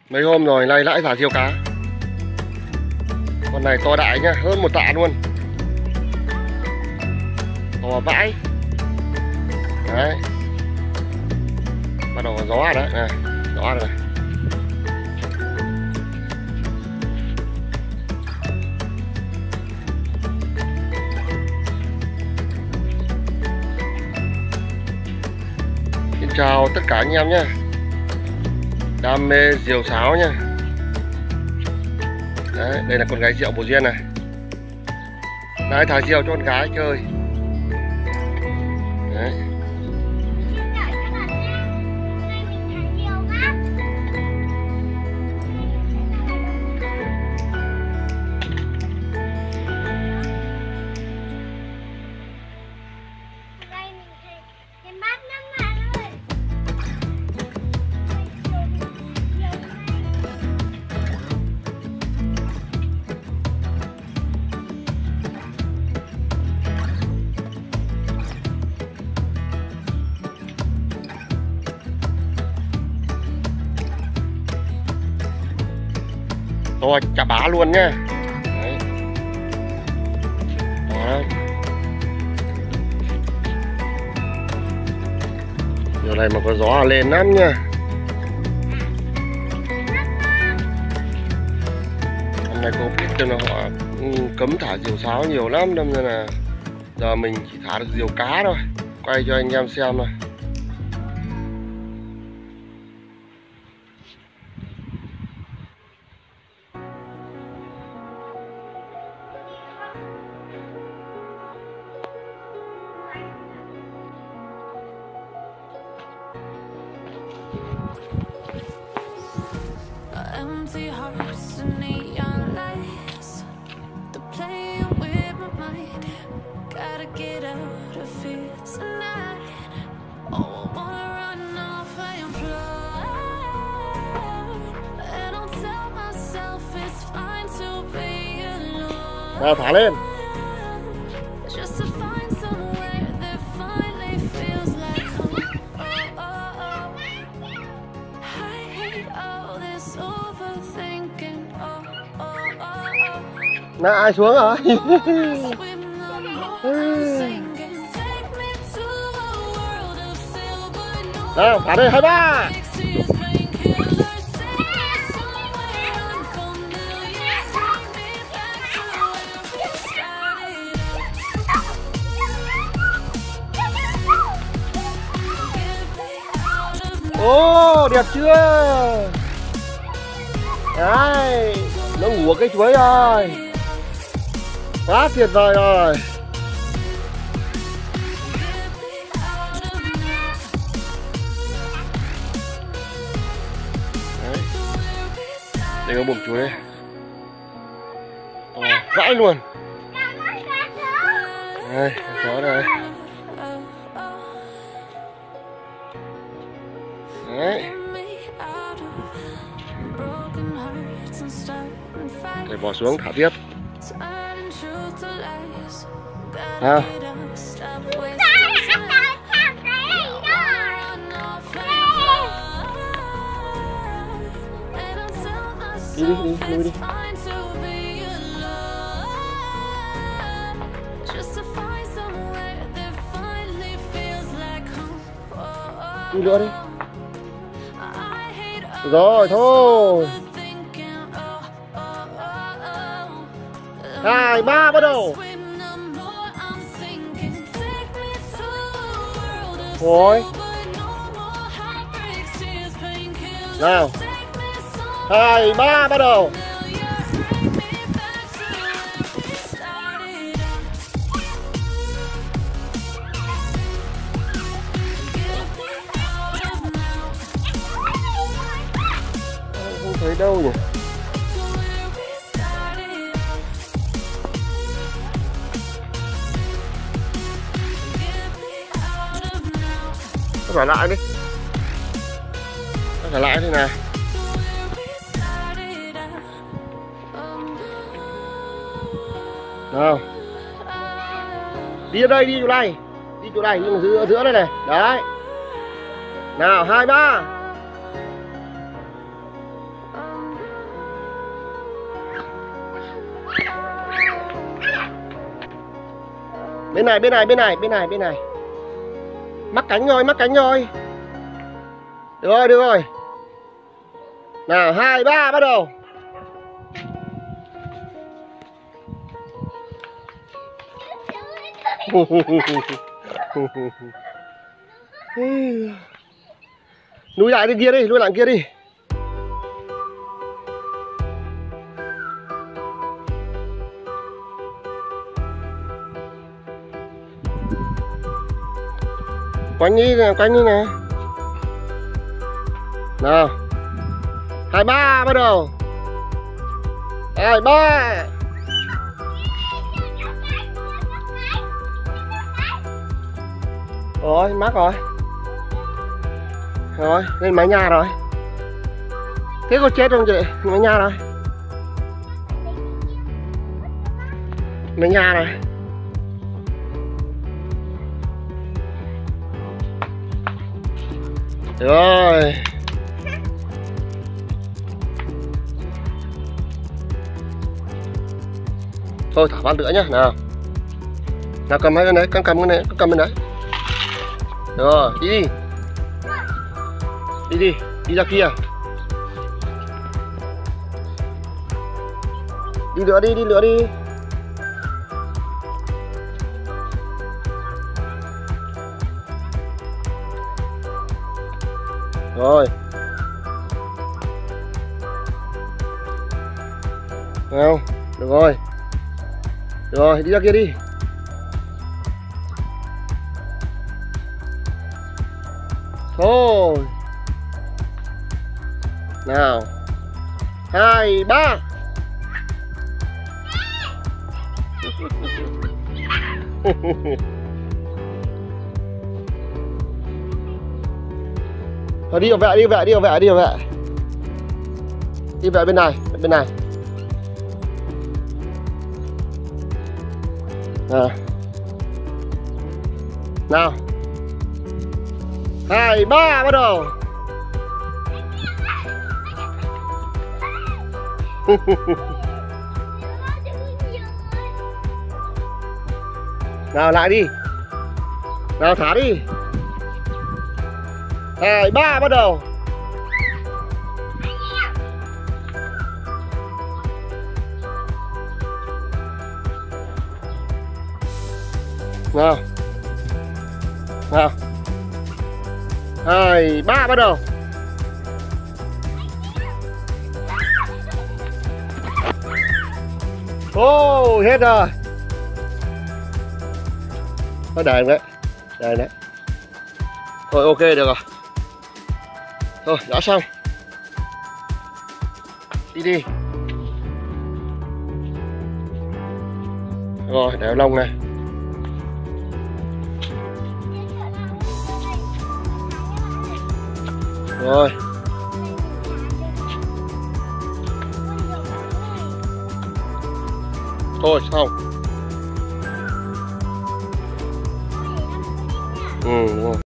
Mấy hôm rồi nay lại thả diều cá. Con này to đại nhá, hơn 1 tạ luôn. To vãi. Đấy. Bắt đầu có gió rồi đấy, này, gió rồi này. Xin chào tất cả anh em nhé. Đam mê diều sáo nhá. Đấy, đây là con gái rượu bồ duyên này. Đấy, thả diều cho con gái chơi. Đấy. To chà bá luôn nhá. Đấy. Đó. Điều này mà có gió lên lắm nha. Hôm nay Covid cho nên họ cấm thả diều sáo nhiều lắm, đâm ra là giờ mình chỉ thả được diều cá thôi. Quay cho anh em xem thôi. Empty hearts and neon lights, they're playing with my mind. Gotta get out of here tonight. Oh, I wanna run off and fly. And I'll tell myself it's fine to be alone. Nào, thả lên. Just to find somewhere that finally feels like home. I hate all this overthinking. Nè, ai xuống rồi? Nào, thả đây 23. Ô, đẹp chưa? Đấy, nó ngủ ở cây chuối rồi. Quá tuyệt vời rồi. Đấy. Đây có bụng chuối đây. Vãi luôn. Đây, chó đây. Đấy. Để bỏ xuống thả tiếp. À. Đi đi, đi, đi. Đi nữa đi. Rồi thôi. 2, 3 bắt đầu. Rồi. Nào. 2, 3 bắt đầu. Không thấy đâu nhỉ. Thả lại đi. Thả lại thế nào. Nào. Đi ở đây, đi chỗ này. Đi chỗ này, nhưng mà giữa giữa đây này. Đấy. Nào, 2, 3. Bên này, bên này, bên này, bên này, bên này. Mắc cánh rồi, mắc cánh rồi. Được rồi, được rồi. Nào, 2, 3, bắt đầu. Lùi lại bên kia đi, lùi lại kia đi. Quanh đi nè, quanh đi nè. Nào, 2, 3, bắt đầu. 2, 3. Rồi, mắc rồi. Rồi, lên mái nhà rồi. Thế có chết không chị? Mái nhà rồi. Mái nhà rồi. Rồi. Thôi thả phát nữa nhá. Nào. Nào cầm hai bên đấy, cầm cái này, cầm bên đấy. Rồi, đi đi. Đi đi, đi ra kia. Đi nữa đi, đi nữa đi. Rồi. Nào, được rồi. Rồi, đi ra kia đi. Thôi. Nào. 2, 3. Thôi đi vào vệ, đi vào vệ, đi vào vệ, đi vào vệ. Đi về bên này, bên này. Nào. 2, 3, bắt đầu. Nào lại đi. Nào thả đi. 2, 3, bắt đầu. Nào. Nào. 2, 3, bắt đầu. Ô, hết rồi. Nó đài đấy. Đài đấy. Thôi ok được rồi. Thôi đã xong. Đi đi. Rồi đeo lông này. Rồi. Thôi xong. Đúng rồi.